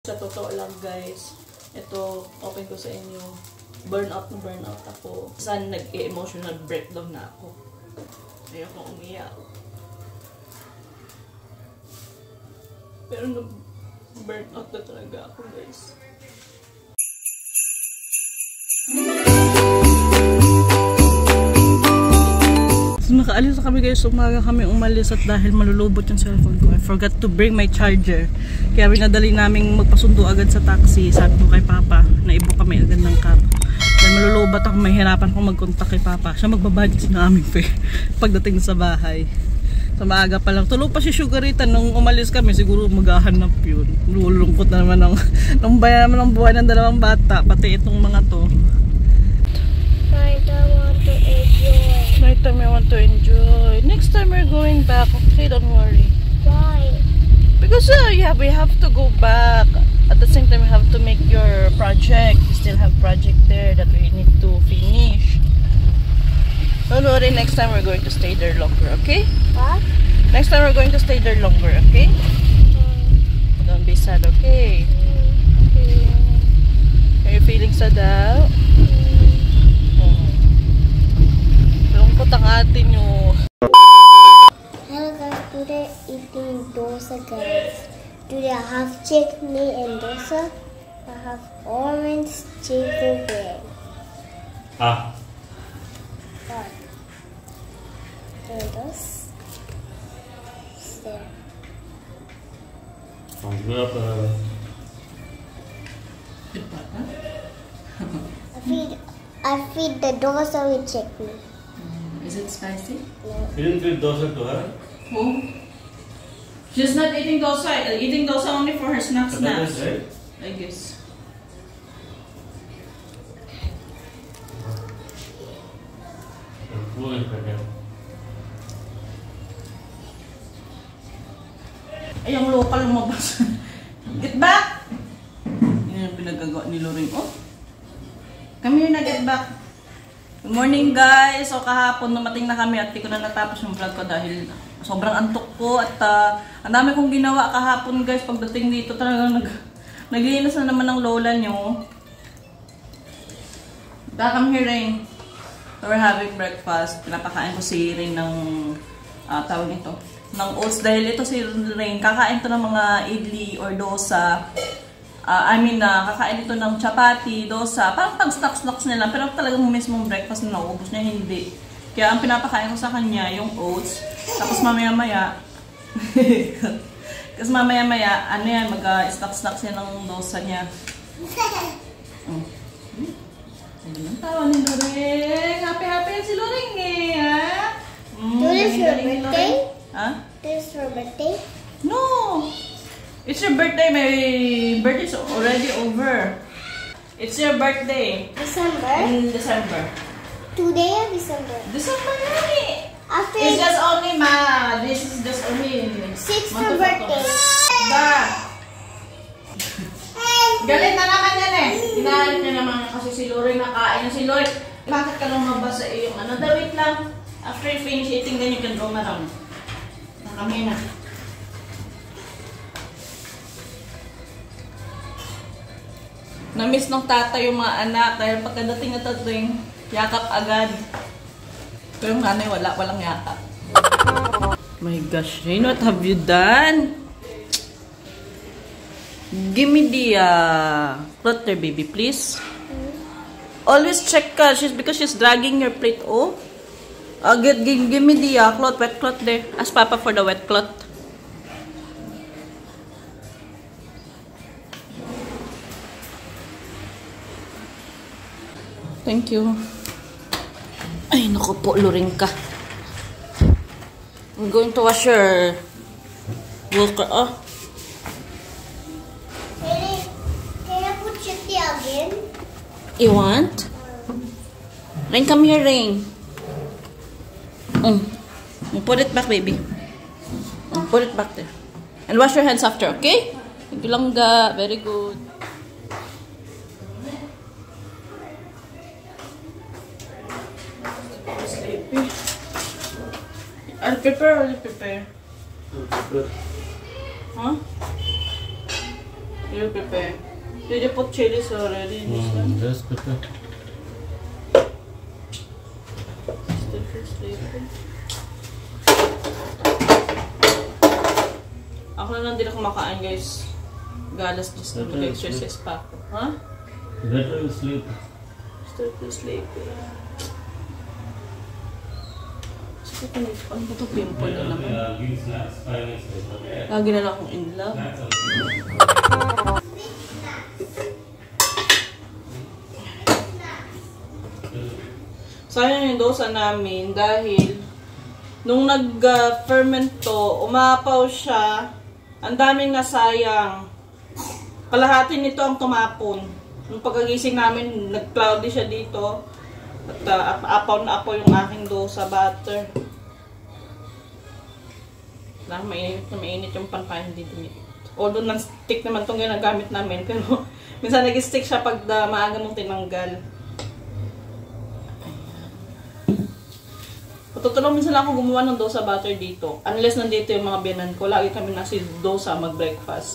Sa totoo lang guys, ito open ko sa inyo, burnout ako. Saan nag-emotional breakdown na ako. Ayoko umiyak. Pero nag-burnout na talaga ako guys. Nakaalis na kami guys, umaga kami umalis at dahil malulubot yung cellphone ko, I forgot to bring my charger. Kaya pinadali naming magpasundo agad sa taxi. Sabi ko kay Papa, naibo kami agad ng cab. Dahil malulubot ako, mahirapan akong mag-contact kay Papa. Siya magbabudget na aming fare pagdating sa bahay. Sa maaga pa lang. Tulog pa si Sugarita nung umalis kami, siguro maghahanap yun. Lulungkot na naman ng bayan naman ng buhay ng dalawang bata, pati itong mga to. Night time I want to enjoy. Next time we're going back, okay? Don't worry. Why? Because yeah, we have to go back. At the same time, we have to make your project. We still have project there that we need to finish. Don't worry, next time we're going to stay there longer, okay? What? Next time we're going to stay there longer, okay? Don't be sad, okay? Okay. Are you feeling sad now? Lungkot ang atin nyo. Hello guys, today eating dosa guys. Today I have chutney and dosa. I have orange chicken bread. Ah. What? And this. There. I feed the dosa with chutney. Is it spicy? No. You didn't give dosa to her? Who? She's not eating dosa. Eating dosa only for her snacks. Right? I guess. Ay, ang local lumabas. Get back! Yan ang pinagagawa ni Lorraine. Oh! Come here na, get back. Good morning guys! So kahapon dumating na kami at di ko na natapos yung vlog ko dahil sobrang antok ko at ang dami kong ginawa kahapon guys. Pagdating dito talagang naglinis na naman ng lola nyo. Come here, Rain. So we're having breakfast. Pinapakain ko si Rain ng tawag nito, ng oats dahil ito si Rain kakain to ng mga idli or dosa. Kakain ito ng chapati, dosa, parang pag-snacks nila, pero talagang mismong breakfast na naubos niya, hindi. Kaya ang pinapakain ko sa kanya, yung oats, tapos mamaya-maya, ano yan, mag-snacks niya ng dosa niya. Ayun ang tawa ni Loring. Happy si Loring eh, ha? Today's your birthday? Ha? Today's your birthday? No! It's your birthday. My birthday's already over. It's your birthday. December? In December. Today or December? December already. After It's just only this is just only 6th your birthday. Ba? Galit na naman yan eh. Ginalit niya naman kasi si Lori nakain na si Lori. Bakit ka lumabas sa iyong ano? Wait lang. After you finish eating, then you can roam around. Nakami na. Na-miss ng tatay yung mga anak dahil pagkadating na tating, yakap agad. Pero yung nanay walang yakap. My gosh, Rain, what have you done? Give me the clutter, baby, please. Always check ka, because she's dragging your plate, oh. Give me the cloth, wet cloth there. Ask Papa for the wet cloth. Thank you. Ay, naku po, Loring ka. I'm going to wash your walker. Oh. Can I put chutney again? You want? Rain, come here, Rain. Put it back, baby. Put it back there. And wash your hands after, okay? Thank you, Langga. Very good. I'll prepare or you prepare? Huh? You prepare. Did you put chilies already in this one? Just prepare. Still feels sleepy. Ako na lang din ako makain, guys. Galas just na mag-exercise pa. Huh? Better you sleep. Still feels sleepy. Ano ba ito? Pimple na naman. Give snacks. 5 minutes later. Lagi na lang akong in love. Sayang yung dosa namin dahil nung nag-ferment to, umapaw siya. Ang daming nasayang. Kalahati nito ang tumapon. Nung pagkagising namin, nag-cloudy siya dito. At apaw na apaw yung aking dosa butter. Mainit yung pankain dito. Although non-stick naman itong ginagamit namin. Pero minsan nag-stick siya pag maaga mong tinanggal. Patutulong minsan lang ako gumawa ng dosa butter dito. Unless nandito yung mga biyanan ko. Lagi kami nasi dosa mag-breakfast.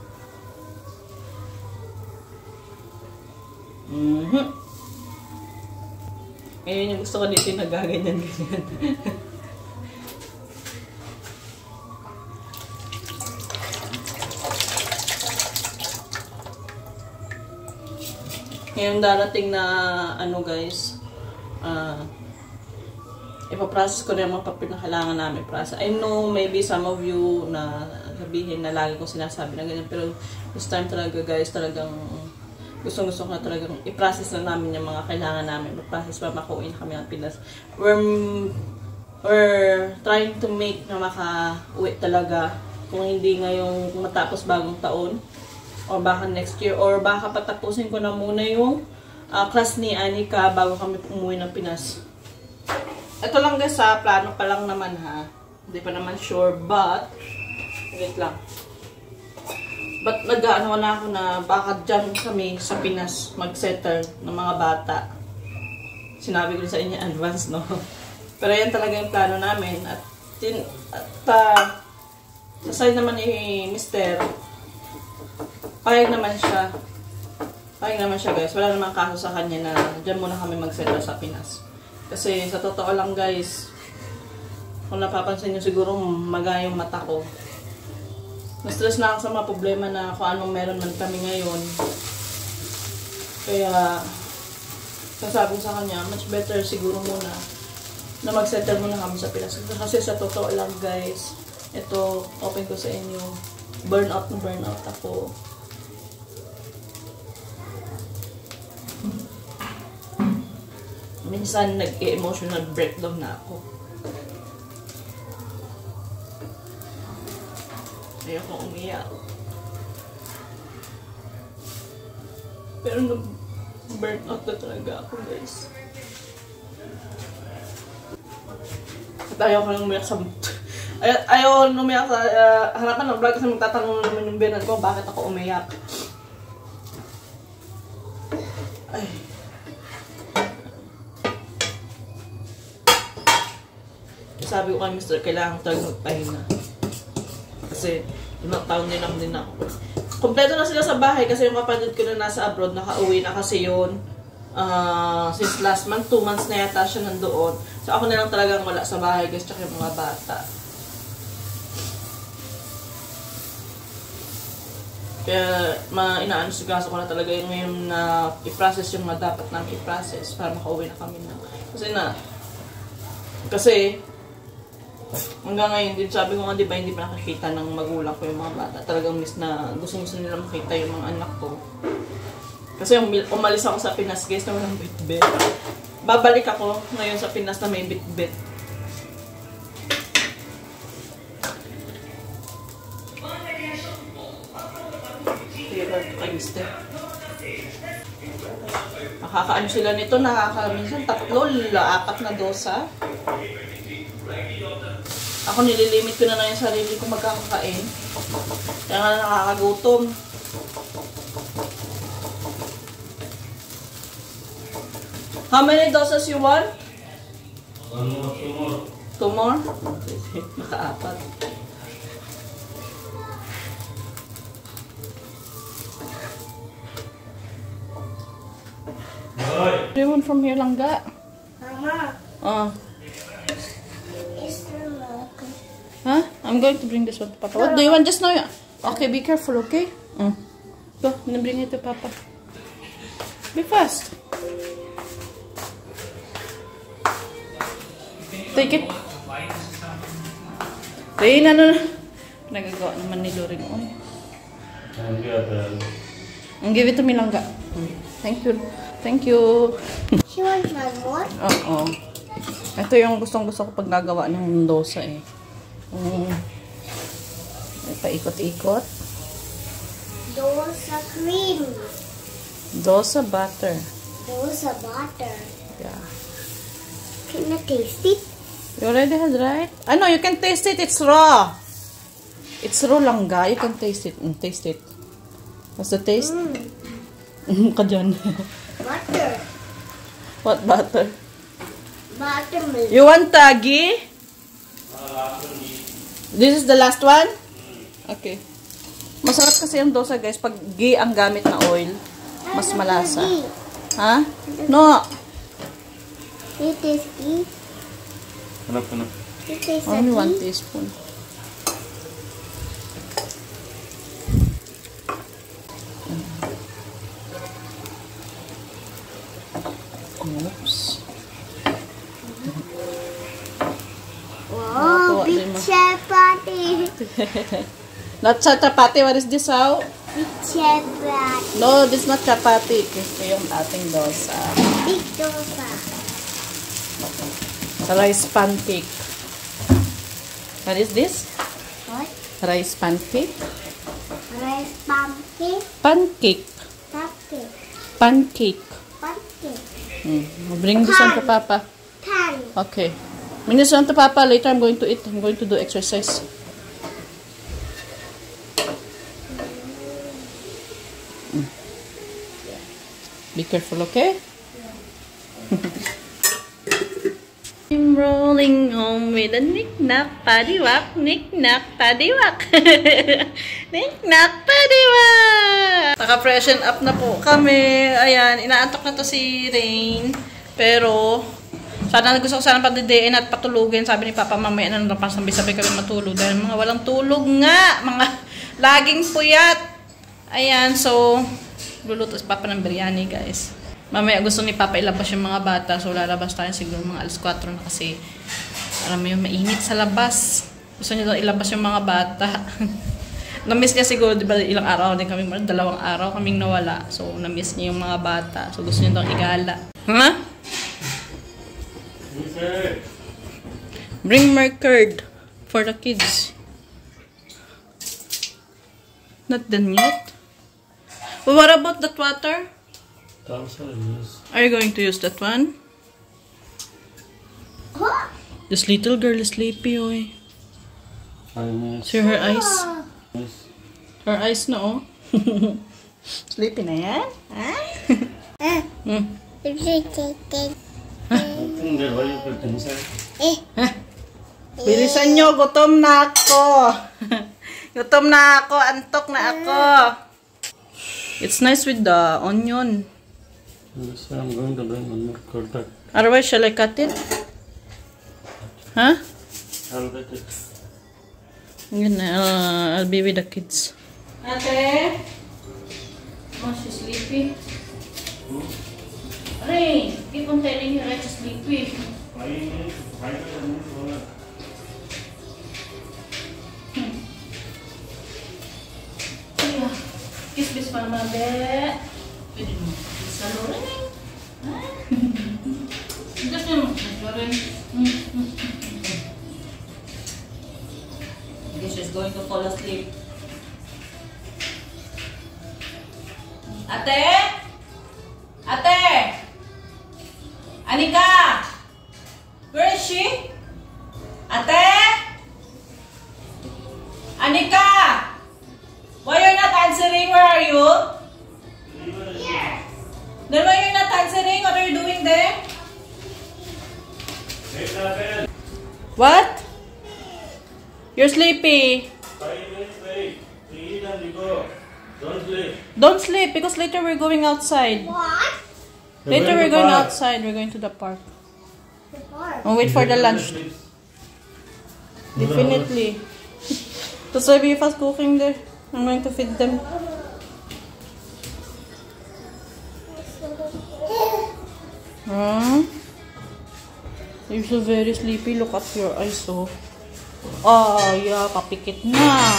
Ngayon yung gusto ko dito yung nagaganyan-ganyan. Ngayon darating na ano guys, ipaprocess ko na yung mga papel na kailangan namin process. I know maybe some of you na sabihin na lagi kong sinasabi na ganyan, pero this time talaga guys, talagang gusto-gusto ko na talagang i-process na namin yung mga kailangan namin. Mag-process para makauwi na kami ng Pinas. We're trying to make na makauwi talaga. Kung hindi ngayong matapos bagong taon, or baka next year, or baka patapusin ko na muna yung class ni Anika bago kami umuwi ng Pinas. Ito lang guys ha, plano pa lang naman ha. Hindi pa naman sure, but wait lang. But nag-ano na ako na baka dyan kami sa Pinas mag-settle ng mga bata. Sinabi ko sa inyo advance, no? Pero yan talaga yung plano namin. At sa side naman ni Mr. Payag naman siya. Payag naman siya guys. Wala namang kaso sa kanya na dyan muna kami mag-settle sa Pinas. Kasi sa totoo lang guys, kung napapansin nyo siguro maga yung mata ko. Na-stress na ako sa mga problema na kung anong meron man kami ngayon. Kaya, sasabi ko sa kanya, much better siguro muna na mag-settle muna kami sa Pinas. Kasi sa totoo lang guys, ito, open ko sa inyo, burnout na burnout ako. Minsan nag-emotional breakdown na ako. Ayoko umiyak. Pero nag-burnout na talaga ako guys. At ayaw ko lang umiyak sa ayaw umiyak sa harapan ng vlog kasi magtatanong naman yung biyanan ko bakit ako umiyak. Ay. Sabi ko kay Mr. kailangan ko talagang magpahinga. Kasi, ilang taon din ako. Kompleto na sila sa bahay kasi yung kapatid ko na nasa abroad, nakauwi na kasi yun. Since last month, 2 months na yata siya nandoon. So, ako na lang talagang wala sa bahay guys, tsaka yung mga bata. Kaya, inaano-sigaso ko na talaga yung ngayon na i-process yung mga dapat namin i-process para makauwi na kami na. Kasi, hanggang ngayon, din sabi ko nga, di ba, hindi pa nakakita ng magulang ko yung mga bata. Talagang miss na gusto nila makita yung mga anak ko. Kasi umalis ako sa Pinas, guys, na walang bit-bit. Babalik ako ngayon sa Pinas na may bit-bit. Nakakaano sila nito, minsan 3, 4 na dosa. Ako nililimit ko na lang yung sarili ko magkakakain. Kaya nga nakakagutom. How many doses you want? 1 more, 2 more. 2 more? Naka-4. do you want from here, Langga? Mama, Oh. is there milk? Huh? I'm going to bring this one to Papa. What do you want just now? Okay, be careful, okay? Go, I'm gonna bring it to Papa. Be fast. Take it. Rain, ano na? Nagagawa naman ni Lorin. Oy. And the other. Give it to me, Langga. Thank you. Thank you. She wants one more? Oo. Ito yung gustong-gusto ko pag gagawa ng dosa eh. Paikot-ikot. Dosa cream. Dosa butter. Dosa butter. Yeah. Can I taste it? You already had, right? I know, you can taste it. It's raw. It's raw, Langga. You can taste it. Taste it. What's the taste? Ka dyan. Butter. What butter? Buttermilk. You want tagi? This is the last one? Okay. Masarap kasi yung dosa, guys. Pag ghee ang gamit na oil, mas malasa. Ha? No. You taste ghee? Enough. You taste Only 1 ghee? teaspoon. Oops. Wow, big chapati. Not chapati. What is this, how? Big chapati. No, this is not chapati. Ito yung ating dosa. Big dosa. Rice pancake. What is this? What? Rice pancake? Rice pancake. Pancake. Pancake. Pancake. Pancake. Bring this one to Papa. Pan. Okay. Bring this one to Papa. Later I'm going to eat. I'm going to do exercise. Be careful, okay? I'm rolling home with a knick-knack, paddywhack, knick-knack, paddywhack. Knick-knack, paddywhack. Naka-freshen up na po kami. Ayan, inaantok na to si Rain. Pero, gusto ko sana padidiin at patulugin. Sabi ni Papa, mamaya na naman sabay kami matulog. Dahil mga walang tulog nga. Mga laging puyat. Ayan, so, luluto si Papa ng biryani, guys. Mamaya gusto ni Papa ilabas yung mga bata. So, lalabas tayo siguro mga alas 4 na kasi alam mo yung mainit sa labas. Gusto niya daw ilabas yung mga bata. Na-miss niya siguro, di ba, ilang araw din kami, 2 araw kaming nawala. So, na-miss niya yung mga bata. So, gusto niya daw igala. Huh? Bring more curd for the kids. Not done yet? Well, what about that water? Are you going to use that one? What? This little girl is sleepy, oy. See her eyes? Her eyes, no? Sleepy na yan? Ha? Bilisan nyo, gutom na ako. Gutom na ako, antok na ako. It's nice with the onion. Yes, I'm going to bring one more curd. Otherwise, shall I cut it? Huh? I'll get it. I'll be with the kids. Ate? Oh, she's sleepy. Ray, keep on telling her that she's sleepy. 5 minutes. Kiss pa naman, be. Pwede mo. Kiss sa Loren eh. Kiss mo. Loren. I guess she's going to fall asleep. Ate? Ate? Anika? Where is she? Ate? Anika? Why you're not answering? Where are you? Here. Then why you're not answering? What are you doing there? What? You're sleepy. 5 minutes wait. Eat and we go. Don't sleep. Don't sleep because later we're going outside. What? Later we're going outside. We're going to the park. The park. And wait for the lunch. Definitely. So Sabi fast cooking there. I'm going to feed them. You're so very sleepy. Look at your eyes, oh. Oh, yeah. Papikit na.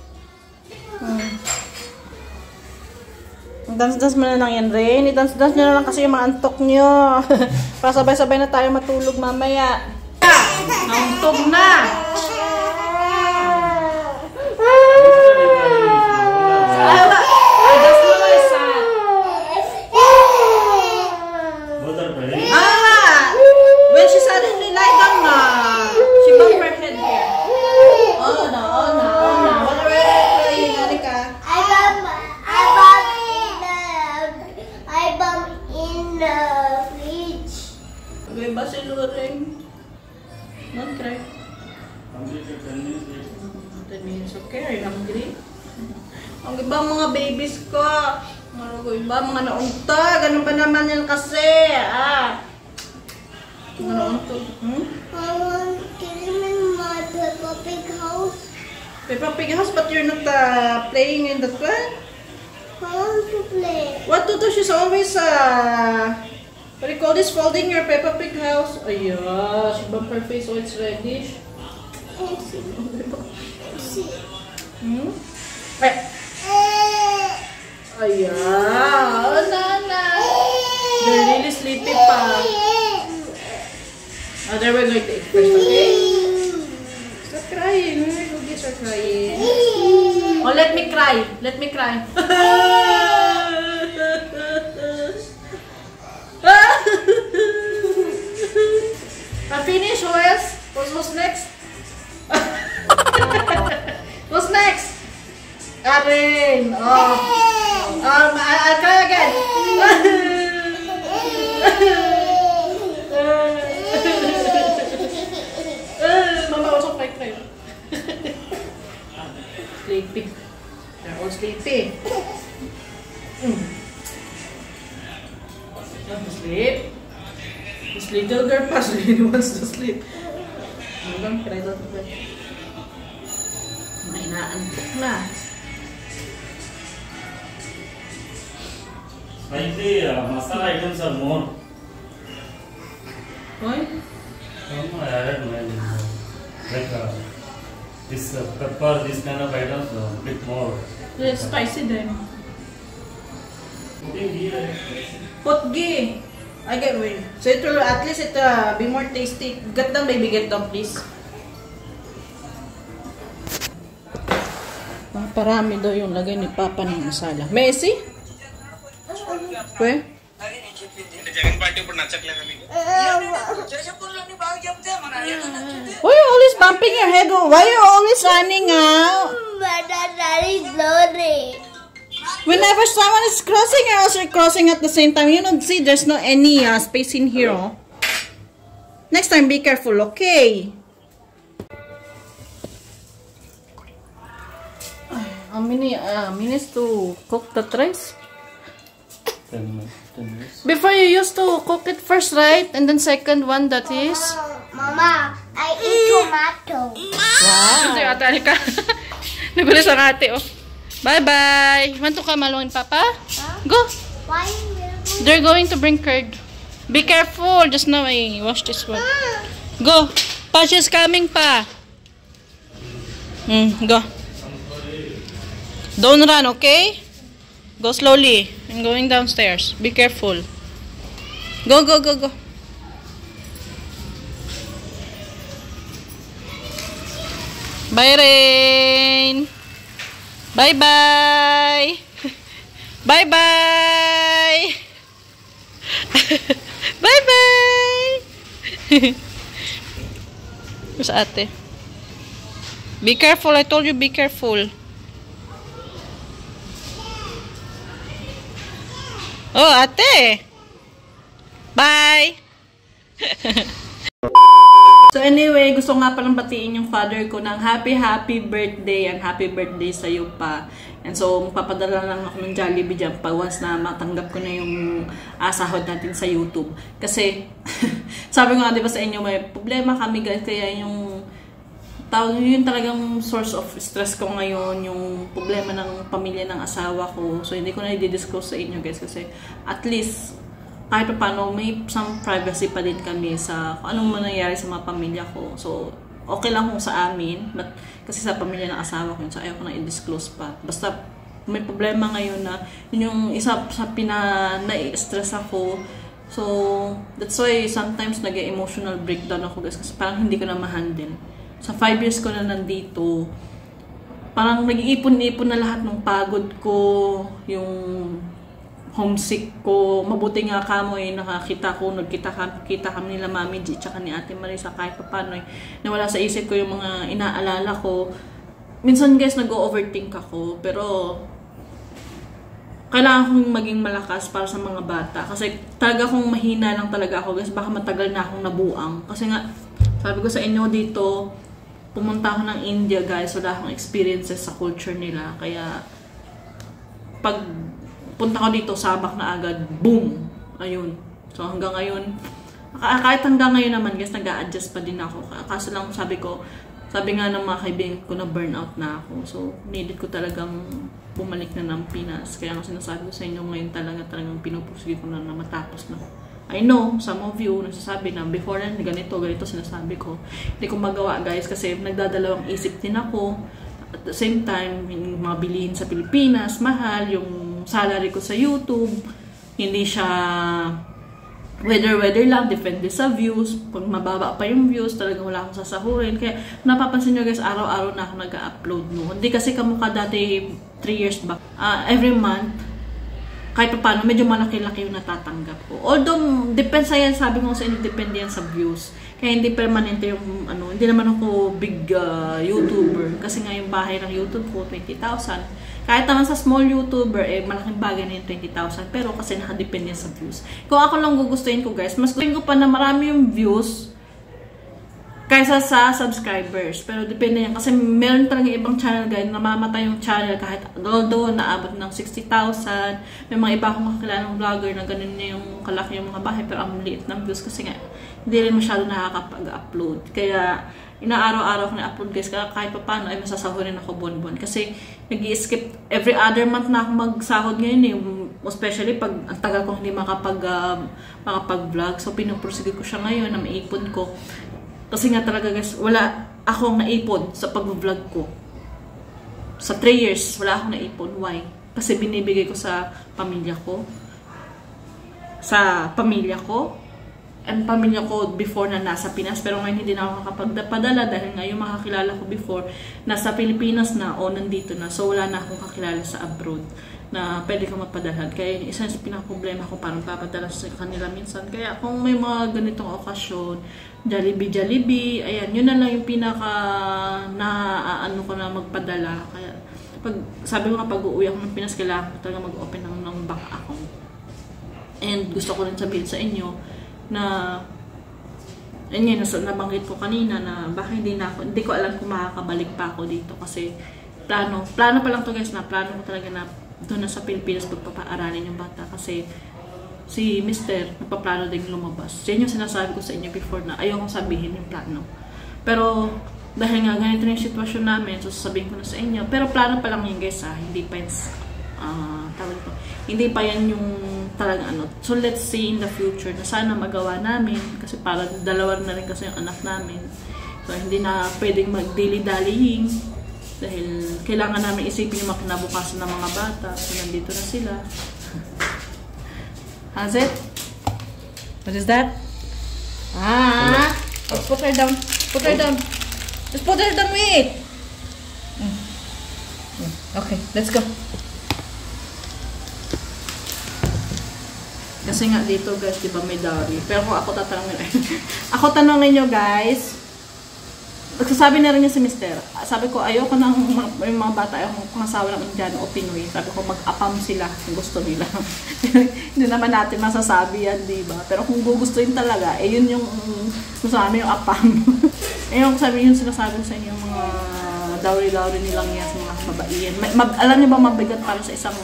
Dance-dance mo na lang yan, Rain. I-dance-dance nyo na lang kasi yung mga antok nyo. Para sabay-sabay na tayo matulog mamaya. Nauntog na! When she suddenly lie down na, she bumped her head here. Oh no. What are you playing, Anika? I bump in the fridge. May ba si Loreng? Don't cry. 10 minutes, okay? Are you hungry? Ang iba mga babies ko. Ang iba mga naunta. Ganun ba naman yan kasi? Mga nauntog. I want to live in my Peppa Pig house. Peppa Pig house, but you're not playing in that one? I want to play. What to do? She's always, what do you call this? Folding your Peppa Pig house. Ayah, she bumped her face, oh, it's reddish. See. Ayah, oh, Nana. They're really sleepy pa. There we're going to eat first, okay? Stop crying. You guys are crying. Oh, let me cry. Let me cry. I finished, Wes. What's next? What's next? Karen. Oh. I'll cry again. Mama also cry. Sleepy. They're all sleepy. Want to sleep? This little girl really wants to sleep. Hanggang cry doon to bed. Inaantok na. Slightly, masala items are more. Why? I added many more. Like this pepper, this kind of items, a bit more. It's spicy then. Putting here. Put ghee. I get win. So it will at least it be more tasty. Get down, baby, get down, please. Parami daw yung lagay ni Papa ng masala. Messi? Where? Why are you always bumping your head? Why are you always running out? But Daddy slowly. Whenever someone is crossing, you're also crossing at the same time. You don't see there's no any space in here. Oh. Next time, be careful, okay? How many minutes to cook the rice? 10 minutes. Before you used to cook it first, right? And then second one, that is? Mama, I eat tomato. Wow! Ito yung ate Anika. Nagulis ang ate, oh. Bye-bye! Want to come along, Papa? Huh? Go! Why? They're going to bring curd. Be careful! Just now I wash this one. Go! Pa, she's coming pa! Go. Don't run, okay? Go slowly. I'm going downstairs. Be careful. Go, go, go, go. Bye, Rain. Bye-bye. Bye-bye. Bye-bye. Where's ate? Be careful. I told you be careful. Oh, ate. Bye. So So anyway, gusto nga palang batiin yung father ko ng happy birthday and happy birthday sa iyo pa. And so, magpapadala lang ako ng Jollibee dyan once na matanggap ko na yung sahod natin sa YouTube. Kasi, sabi ko nga diba sa inyo, may problema kami guys, kaya yung yun talagang source of stress ko ngayon, yung problema ng pamilya ng asawa ko. So, hindi ko na i-disclose sa inyo guys kasi at least kahit pa paano, may some privacy pa din kami sa kung anong mangyayari sa mga pamilya ko. So, okay lang kung sa amin, but kasi sa pamilya ng asawa ko, so ayaw ko na i-disclose pa. Basta, may problema ngayon na, yun yung isa sa na-stress ako. So, that's why sometimes nag-emotional breakdown ako guys, kasi parang hindi ko na ma-handle. Sa 5 years ko na nandito, parang nag-iipon-ipon na lahat ng pagod ko, yung homesick ko. Mabuti nga kamo nakakita ko, nagkita kami nila Mami G tsaka ni Ate Marisa kahit pa paano nawala sa isip ko yung mga inaalala ko. Minsan guys nag-overthink ako, pero kailangan kong maging malakas para sa mga bata kasi talaga kong mahina lang talaga ako guys, baka matagal na akong nabuang kasi nga sabi ko sa inyo dito pumunta ako ng India guys, wala akong experiences sa culture nila, kaya pag punta ko dito, sabak na agad, boom! Ayun. So, hanggang ngayon, kahit hanggang ngayon naman, guys, nag-a-adjust pa din ako. Kaso lang, sabi nga ng mga kaibigan ko na burnout na ako. So, needed ko talagang bumalik na ng Pinas. Kaya nga sinasabi ko sa inyo ngayon talagang pinupursige ko na matapos na. I know, some of you nagsasabi na before na ganito sinasabi ko. Hindi ko magawa, guys, kasi nagdadalawang isip din ako. At the same time, yung mga bilihin sa Pilipinas, mahal, yung salary ko sa YouTube, hindi siya weather lang, depende sa views. Pag mababa pa yung views, talagang wala akong sasahurin. Kaya napapansin nyo guys, araw-araw na ako nag-upload no. Hindi kasi kamukha dati 3 years back. Every month, kahit pa paano, medyo malaki-laki yung natatanggap ko. Although, depends yan, sabi ko sa inyo, depende yan sa views. Kaya hindi permanente yung, hindi naman ako big YouTuber. Kasi nga yung bahay ng YouTube ko, 20,000. Kahit naman sa small YouTuber, malaking bagay na yung 20,000. Pero kasi nakadepende sa views. Kung ako lang gugustuhin ko guys, mas gustuhin ko pa na marami yung views kaysa sa subscribers. Pero depende yan. Kasi meron talaga ibang channel guys, namamatay yung channel kahit although naabot ng 60,000. May mga iba akong kakilalang vlogger na ganun na yung kalaki yung mga bahay pero ang liit ng views kasi nga hindi rin masyado nakakapag-upload. Kaya inaaraw-araw ko na-upload guys, kahit pa paano ay masasahurin ako buwan-buwan. Kasi nag-i-skip every other month na ako magsahod ngayon especially pag ang tagal ko hindi makapag-vlog. So pinupursige ko siya ngayon na maipon ko. Kasi nga talaga guys, wala akong naipon sa pag-vlog ko. Sa 3 years, wala akong naipon. Why? Kasi binibigay ko sa pamilya ko. And pamilya ko before na nasa Pinas. Pero ngayon hindi na ako makapagpadala dahil nga yung makakilala ko before nasa Pilipinas na o nandito na. So wala na akong kakilala sa abroad na pwede ko mapadalhan. Kaya isa sa pinaka-problema ko parang papadala sa kanila minsan. Kaya kung may mga ganitong okasyon, Jollibee, ayan, yun na lang yung pinaka ano ko na magpadala. Kaya sabi ko nga pag-uwi ako ng Pinas, kailangan ko talaga mag-open ng bank account. And gusto ko rin sabihin sa inyo na nabanggit ko kanina na baka hindi ko alam kung makakabalik pa ako dito kasi plano pa lang to guys, na plano ko talaga na doon na sa Pilipinas pagpapaaralin yung bata kasi si Mr. nagpaplano din lumabas. Yan yung sinasabi ko sa inyo before na ayaw kong sabihin yung plano. Pero dahil nga ganito na yung sitwasyon namin, so sasabihin ko na sa inyo. Pero plano pa lang yun guys hindi pa yun hindi pa yan yung talagang ano. So let's see in the future na sana magawa namin kasi para dalawa na rin kasi yung anak namin. So hindi na pwedeng mag-dilly-dallying dahil kailangan namin isipin yung makinabukasan ng mga bata. So nandito na sila. How's it? What is that? Let's put her down. Put her down. Just put her down, wait. Okay, let's go. Kasi nga dito guys, di ba may dowry. Pero kung ako tatanungin, ako tanungin nyo guys, Nagsasabi na rin niya si Mister. Sabi ko, ayoko ng yung mga bata, ayoko pangasawa ng Indiano o Pinoy. Sabi ko, mag-apam sila kung gusto nila. Hindi naman natin masasabi yan, di ba? Pero kung gugustuhin talaga, eh yun yung gusto namin yung apam. Eh yung sabi yun, sinasabi ko sa inyo, yung mga dowry-dowry nilang yan sa mga kababaihan. Alam niyo ba, mabigat para sa isang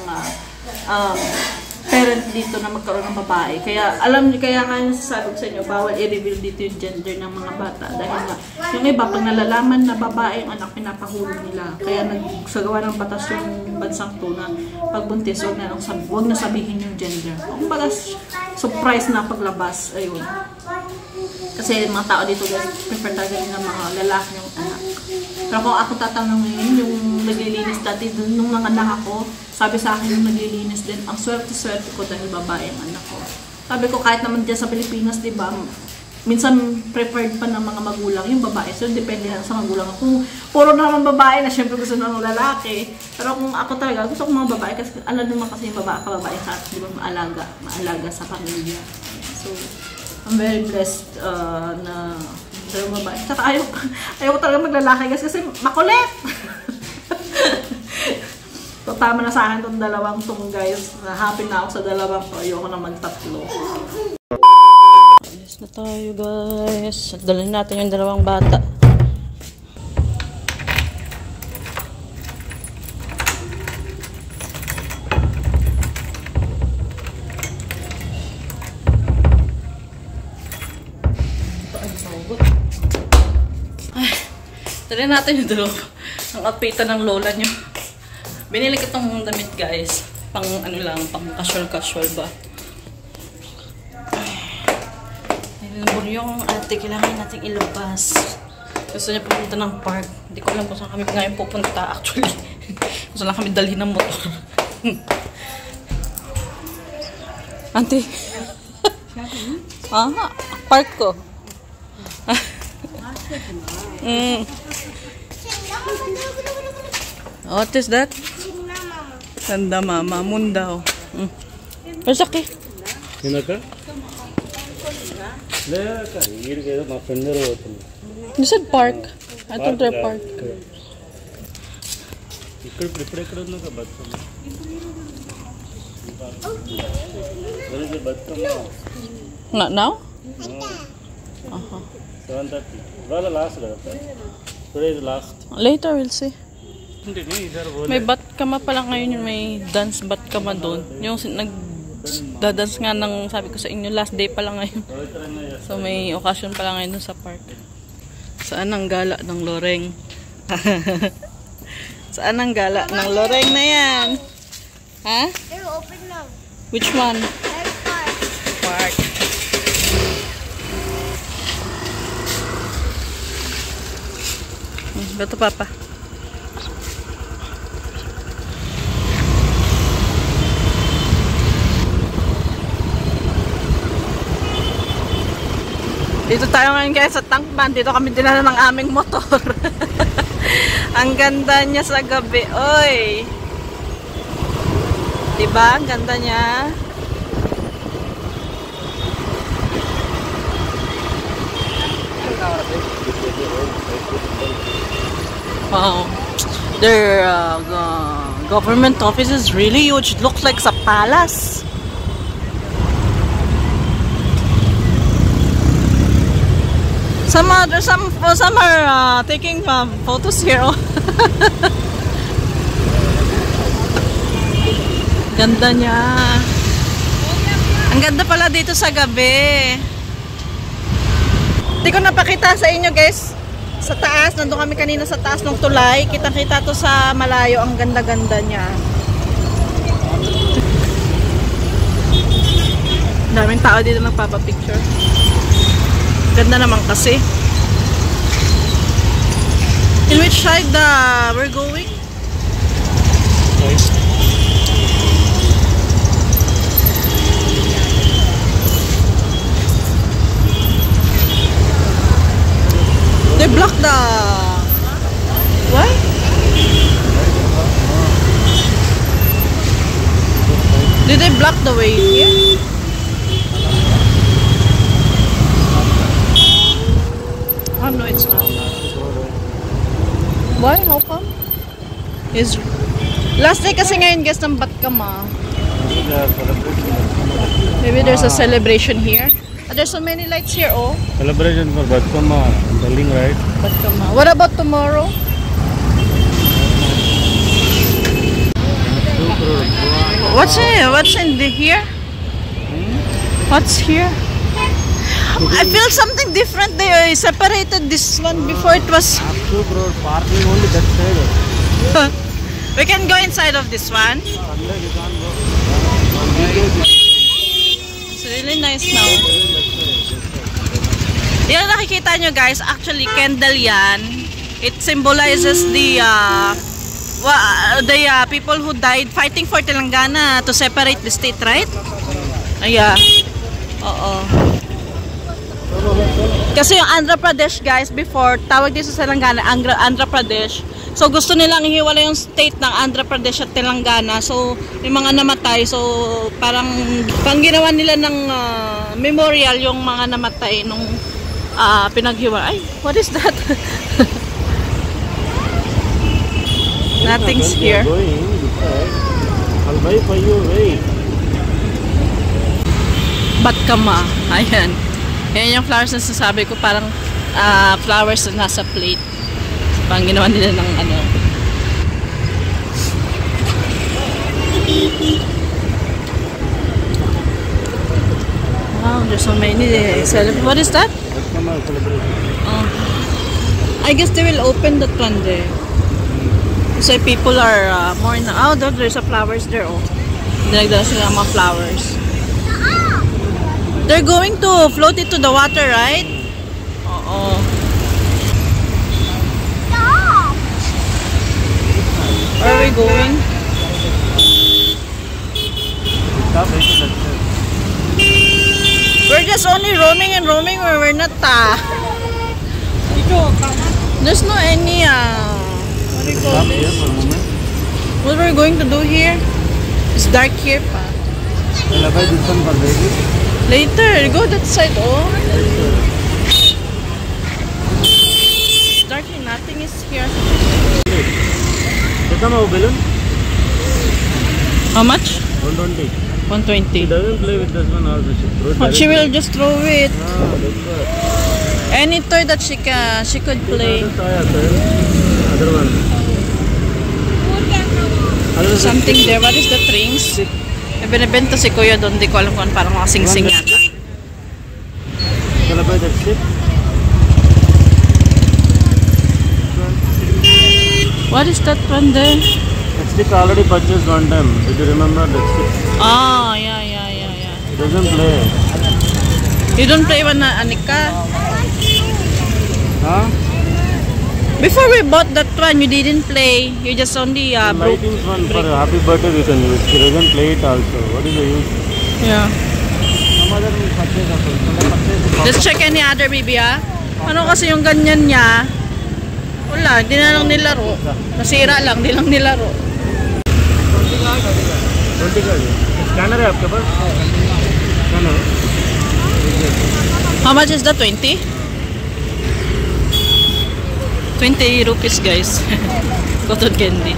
parent dito na magkaroon ng babae. Kaya alam niyo, kaya nga yung sasabi ko sa inyo, bawal i-reveal dito yung gender ng mga bata. Dahil nga, yung iba, pag nalalaman na babae yung anak, pinapahulog nila. Kaya nagsagawa ng batas yung bansang to na pagbuntis, huwag na sabihin yung gender. Kung baga, surprise na paglabas, ayun. Kasi mga tao dito guys, prefer talaga nila mga lalaki yung anak. Pero kung ako tatanungin, yung naglilinis dati, nung nanganak ako, sabi sa akin yung naglilinis din, ang swerte-swerte ko dahil babae ang anak ko. Sabi ko kahit naman dyan sa Pilipinas, di ba, minsan preferred pa ng mga magulang yung babae. So, depende lang sa magulang. Kung puro naman babae na, syempre gusto ng lalaki. Pero kung ako talaga, gusto ko mga babae kasi alam naman kasi yung babae sa di ba, maalaga sa pamilya. So, I'm very blessed na dalawang babae. Tsaka ayaw talaga maglalaki kasi makulit! So, tama na sa akin itong dalawang tong guys. Happy na ako sa dalawang to. Ayoko na magtatlo. Alis na tayo guys. At dalhin natin yung dalawang bata. Dalhin natin yung dalawa. Ang outfitan ng lola nyo. Binili ko itong damit guys. Pang ano lang, pang casual ba. Nilambor yung ate, kailangan natin ilabas. Gusto niya pupunta ng park. Hindi ko alam kung saan kami ngayon pupunta actually. Gusto lang kami dalhin ng motor. Auntie. Aha, park ko. What is that? Sanda mama, mundaw. Masaki. Hinaka? Leka, irgedo ma friend hotundi. You said park. I thought they're park. ఇక్కడ ఉన్నక Bathukamma. Where is the Bathukamma? Not now? 7:30. Well, last day. Today is last. Later we'll see. May batkama pala ngayon, yung may dance batkama doon. Yung nagda-dance nga ng sabi ko sa inyo, last day pala ngayon. So may occasion pala ngayon doon sa park. Saan ang gala ng loreng? Saan ang gala ng loreng na yan? Ha? They're open now. Which one? There's park. Park. Beto papa. Dito tayo ngayon guys sa Tangban. Dito kami dinala ng aming motor. Ang ganda niya sa gabi. Oy! Diba? Ang ganda niya. Wow. Their government office is really huge. It looks like a palace. Some are taking photos here. Oh. Ganda niya. Ang ganda pala dito sa gabi. Hindi ko napakita sa inyo guys. Sa taas, nandun kami kanina sa taas ng tulay. Kitang-kita to sa malayo. Ang ganda-ganda niya. Daming tao dito nagpapapicture. Ganda naman kasi. In which side we're going? They block the... Why? Did they block the way here? Oh no, it's not. Why? How come? Is last day kasi ngayon guys ng Batkama. Maybe there's a celebration here. There's so many lights here, oh. Celebration for Batkama, I'm telling, right? Batkama. What about tomorrow? What's in here? What's here? I feel something different. They separated this one before it was. Parking only that side. We can go inside of this one. It's really nice now. Yan nakikita nyo guys, actually candle yan. It symbolizes the people who died fighting for Telangana to separate the state, right? Yeah. Oo. Kasi yung Andhra Pradesh guys, before, tawag din sa Telangana, Andhra Pradesh. So gusto nilang ihiwalay yung state ng Andhra Pradesh at Telangana. So yung mga namatay, so parang ginawa nila ng memorial yung mga namatay nung pinaghiwalay. Ay, what is that? Nothing's here. I'll buy for you, wait. Batkama. Ayan. Yan yung flowers na sasabi ko, parang flowers na nasa plate. Parang ginawa nila ng ano. Wow, there's so many. What is that? Batkama celebration. I guess they will open that one there. So people are more in the... Oh, there's a flowers there. Oh. Dinagdala sila ng mga flowers. They're going to float it to the water, right? Oo. Where are we going? We're just only roaming and roaming, or we're not. There's no any. What do you call this? What we're going to do here? It's dark here, pa. I'll buy this one for baby. Later, go that side, oh. It's dark here, nothing is here. Balloon? How much? 120. 120. She doesn't play with this one also. She will just throw it. Ah, that's good. Any toy that she could play. Other one. Something there. What is the rings? May binibenta si Kuya doon. Di ko alam kung parang mga sing-sing yata. Shall I buy that stick? What is that one there? That stick I already purchased one time. Did you remember that stick? Ah, yeah. It doesn't play. You don't play one na Anika? Huh? Before we bought that one, you didn't play. You just only broke. Lighting one for happy birthday you can use. She doesn't play it also. What is the use? Yeah. Some other will purchase also. Let's check any other baby, ah. Ano kasi yung ganyan niya? Wala, di na lang nilaro. Nasira lang, di lang nilaro. Scanner है आपके पास? Scanner. How much is that? 20? 20 rupees guys. Cotton candy.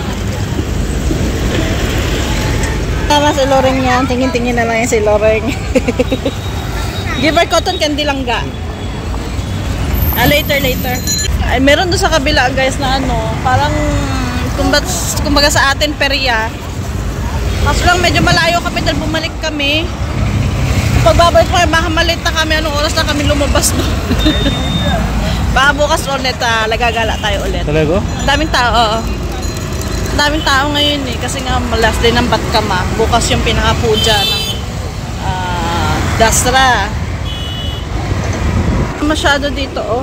Tama si Loreng yan. Tingin-tingin na lang yan si Loreng. Give her cotton candy lang ga. Later. Ay, meron doon sa kabila guys na ano, parang kumbaga sa atin perya. Kaso lang medyo malayo kami dahil bumalik kami. Pagbabalik ko, baka malit na kami. Anong oras na kami lumabas doon? Baka bukas ulit, lagagala tayo ulit. Talaga? Daming tao, oo. Daming tao ngayon eh. Kasi nga last day ng Batkama. Bukas yung pinaka-puja ng Dasra. Masyado dito, oh.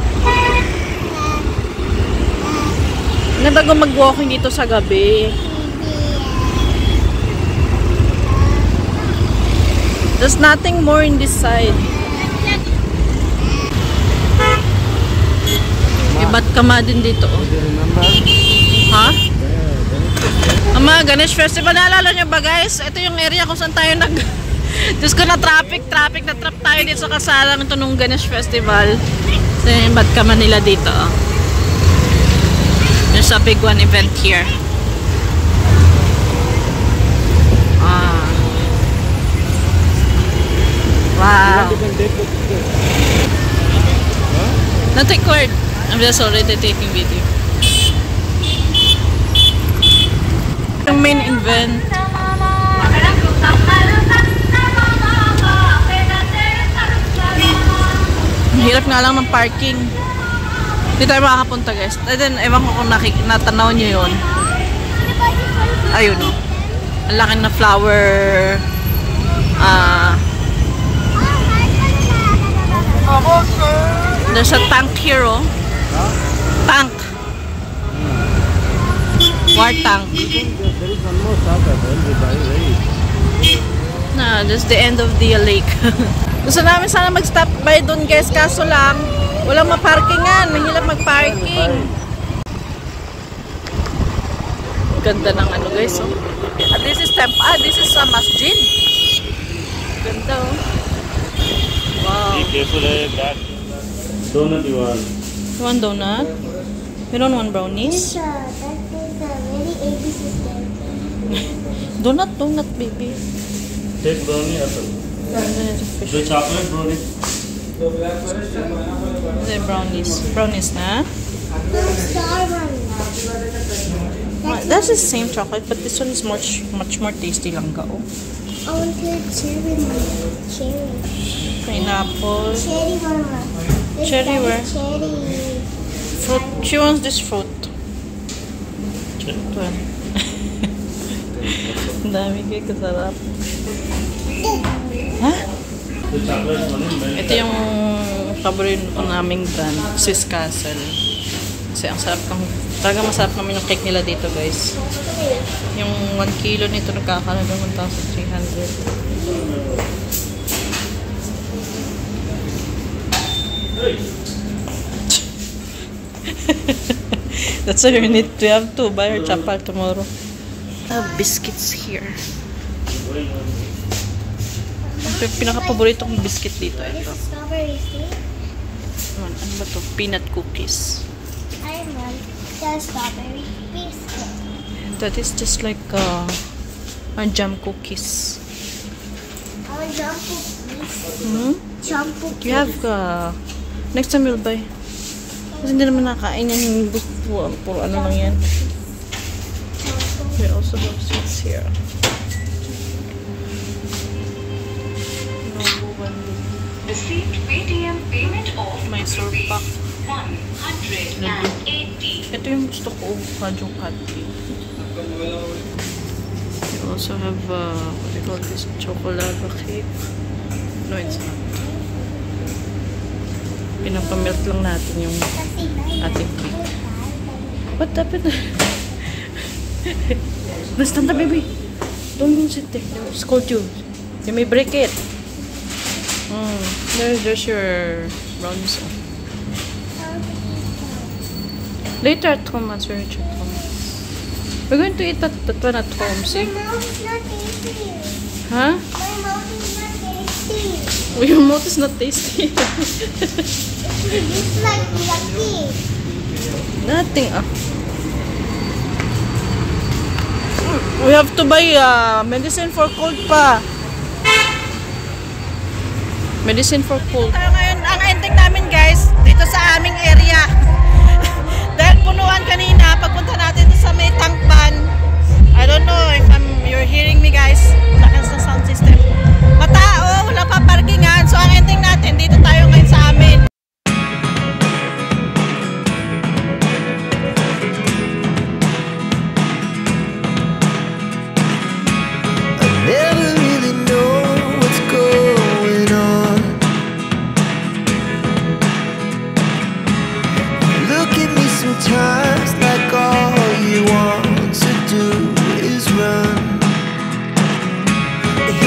Nagbago mag-walking dito sa gabi. There's nothing more in this side. May Batkama din dito, oh. Ha? Ama, Ganesh Festival. Naalala nyo ba guys? Ito yung area kung saan tayo Diyos ko na traffic tayo dito sa kasalang ito nung Ganesh Festival. So yung Batkama nila dito, oh. a big one event here. Wow. Not record. I'm just already taking video. Yung main event. Hirap nga lang ng parking. Hindi tayo makakapunta guys. And then, ewan ko kung natanaw nyo yun. Ayun o. Ang laki na flower. There's a tank here oh. Tank. War tank. Nah, this is the end of the lake. Gusto namin sana mag-stop by doon guys, kaso lang walang maparkingan, mahirap mag-parking. Ganda ng ano guys oh. At this is this is a masjid. Ganda oh. Wow. Be careful that donut you want. You want donut? You don't want brownies? That is a very ABC thing. Donut baby. Take brownie also. The chocolate brownie. The brownies na? Star one. That's the same chocolate, but this one is much more tasty lang ka oh. I want to cherry. Pineapple. Cherry one. Cherry where? Cherry. Fruit. She wants this fruit. Ito. Ang dami kayo kasarap. Ha? The chocolate one. Ito yung paborito naming brand, Swiss Castle. Kasi ang sarap ng, talaga masarap naman yung cake nila dito guys. Yung 1 kilo nito nagkakalaga 1,300. That's why we need to have to buy her chapal tomorrow. I have biscuits here. Ang pinaka-paborito kong biscuit dito ito. Strawberry seed. Ano ba to? Peanut cookies. I want the strawberry biscuit. That is just like jam cookies. I want jam cookies. Jam cookies. You have next time we'll buy. Kasi hindi naman nakain yan yung puro ano lang yan. We also have sweets here. Received Paytm payment of May surpak. 180. Ito yung gusto ko, Kaju Kati. We also have, what do you call this? Chocolate cake. No, it's not. Pinapamelt lang natin yung ating cake. What happened? Stand up, baby. Don't sit there. They'll scold you. You may break it. There's your brownies. Later at home, once we reach at home. We're going to eat that one at home, see? My mouth is not tasty. Huh? My mouth is not tasty. Well, your mouth is not tasty. It's like yucky. Nothing. We have to buy medicine for cold pa. Medicine for cold. Tayo ngayon, ang ending namin guys, dito sa aming area. Dahil punuan kanina, pagpunta natin sa may tankban. I don't know if you're hearing me guys. Wala ka sa sound system. Matao, wala pa parkingan. So ang ending natin, dito tayo ngayon sa amin. Never really know what's going on. Look at me sometimes like all you want to do is run.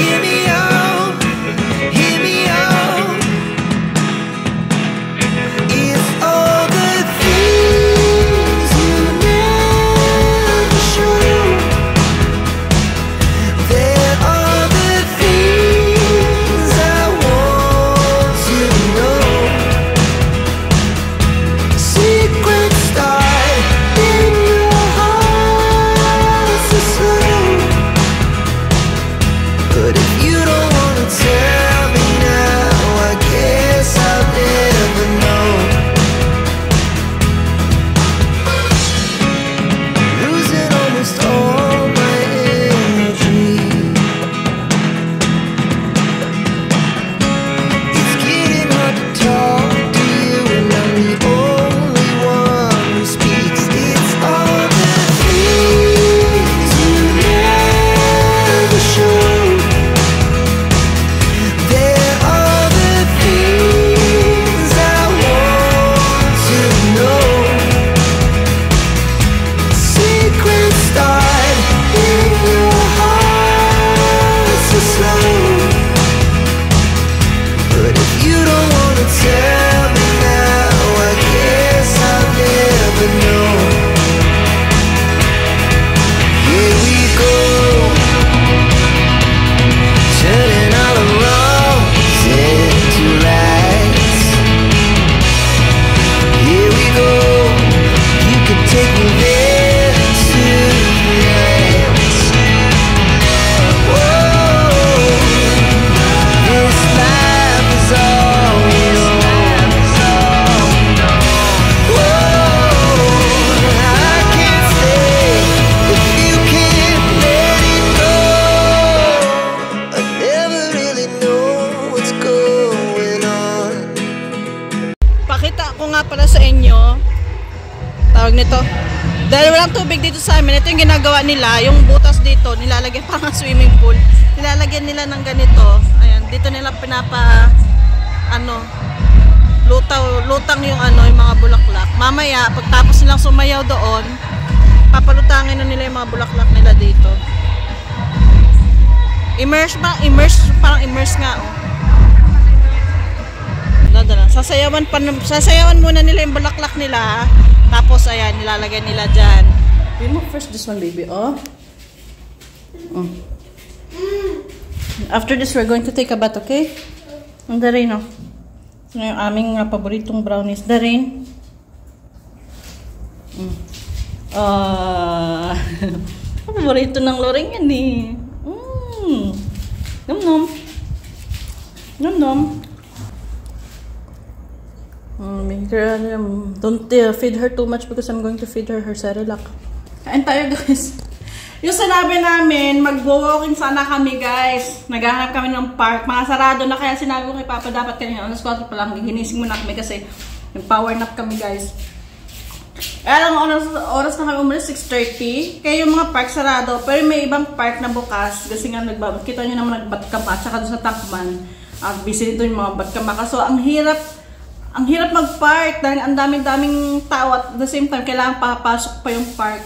walang tubig dito sa amin. Ito yung ginagawa nila, yung butas dito, nilalagyan parang swimming pool. Nilalagyan nila ng ganito. Ayan, dito nila lutang yung yung mga bulaklak. Mamaya, pagtapos nilang sumayaw doon, papalutangin na nila yung mga bulaklak nila dito. Immerse parang immerse nga, oh. Sasayawan muna nila yung bulaklak nila, tapos ayan, nilalagay nila dyan. Remove first this one, baby, oh. After this, we're going to take a bath, okay? Ang Darin, oh. Ito yung aming paboritong brownies. Darin. Paborito ng Loring yan, eh. Nom-nom. Nom-nom. Don't feed her too much because I'm going to feed her Cerelac. Kain tayo, guys. Yung sinabi namin, mag-walking sana kami, guys. Naghahanap kami ng park. Mga sarado na, kaya sinabi ko kay Papa, dapat kanina, alas 4 pa lang, ginising muna kami kasi nag-power nap kami, guys. Kaya lang, oras na kami umalis, 6:30. Kaya yung mga park sarado, pero may ibang park na bukas. Kasi nga, kita nyo naman nagbatkama, tsaka doon sa Takman. Busy dito yung mga batkama. So, ang hirap mag-park dahil ang daming tao at the same time, kailangan papasok pa yung park.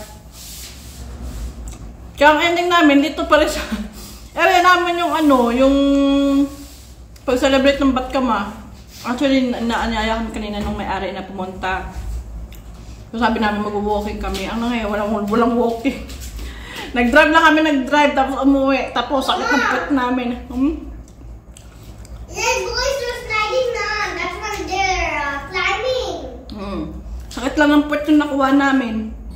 Kaya ang ending namin, dito pala sa area namin yung pag-celebrate ng Batkama. Actually, naanyaya kami kanina nung may-ari na pumunta. So sabi namin mag-walking kami. Ang nangyayari, walang walking. Nag-drive lang kami, tapos umuwi. Tapos sakit ng pet namin. Yes, boys are sliding now. That's why they're climbing. Sakit lang ng pet yung nakuha namin.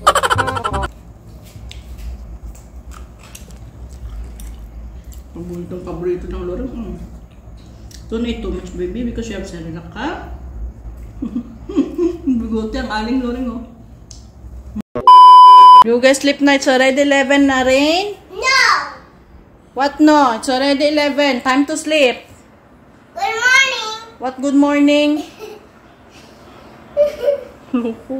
Paborito ng Loring. Don't eat too much, baby, because you have Cerelac, ha? Bigote ang aling Loring, oh. You guys, sleep na. It's already 11 na rin. No! What no? It's already 11. Time to sleep. Good morning! What good morning? Loko.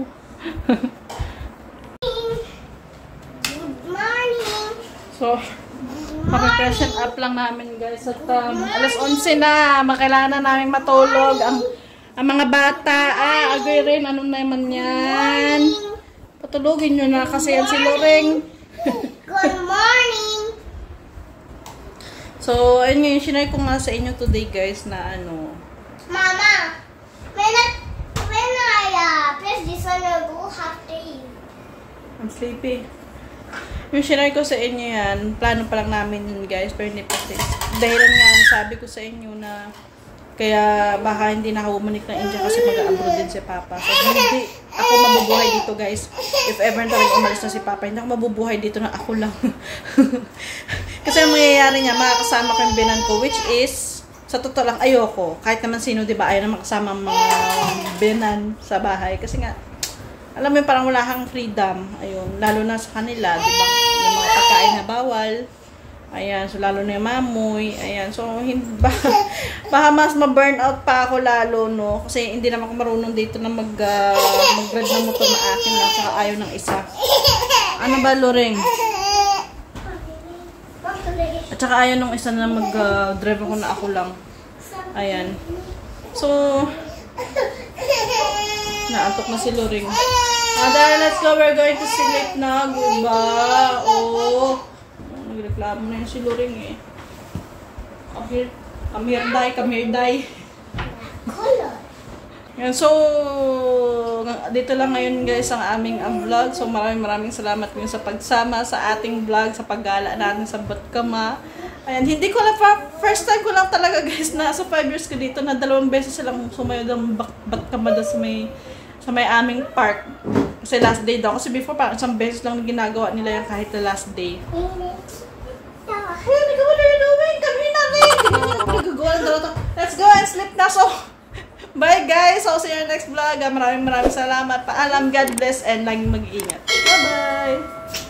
Good morning! So, maka-freshen up lang namin, guys. At alas 11 na. Makailangan na namin matulog. Ang mga bata, agree rin. Ano naman yan? Patulogin nyo na kasi yan si Loring. Good morning! So, ayun nga yung sinay ko nga sa inyo today, guys, na Mama, when I press this one, I'll go after you. I'm sleepy. Yung sinay ko sa inyo yan, plano pa lang namin yun, guys, pero hindi pa six. Dahilan nga, sabi ko sa inyo na kaya baka hindi na ako bumalik ng India kasi mag-abroad din si Papa. So, hindi ako mabubuhay dito, guys. If ever talagang umalis na si Papa, hindi ako mabubuhay dito na ako lang. Kasi ang mangyayari niya, makakasama ko yung binan ko, which is, sa totoo lang, ayoko. Kahit naman sino, diba, ayaw na makasama ang mga binan sa bahay. Kasi nga, alam mo yung parang wala kang freedom. Ayun, lalo na sa kanila, diba? Yung mga pagkain na bawal. Ayan, so lalo na yung mamoy. Ayan, so baka mas ma-burn out pa ako lalo, no? Kasi hindi naman ako marunong dito na mag-ride ng motor na akin lang. Saka ayaw ng isa. Ano ba, Loring? At saka ayaw nung isa na mag-drive ako na ako lang. Ayan. So, naantok na si Loring. Mother, let's go. We're going to sleep na. Goodbye. Oh. Nagreklamo na yun si Loring, eh. Come here, die. Yan, so, dito lang ngayon, guys, ang aming vlog. So, maraming salamat po sa pagsama sa ating vlog, sa paggala natin sa Batkama. Ayan, hindi ko lang, first time ko lang talaga, guys, na sa 5 years ko dito, na 2 beses silang sumayo ng Batkama sa may aming park. Kasi last day daw. Kasi before, parang isang beses lang ginagawa nila yung kahit the last day. Ayan, what are you doing? Come here na rin. Let's go and sleep na. So, bye guys. I'll see you in the next vlog. Maraming salamat. Paalam. God bless and laging mag-iingat. Bye-bye.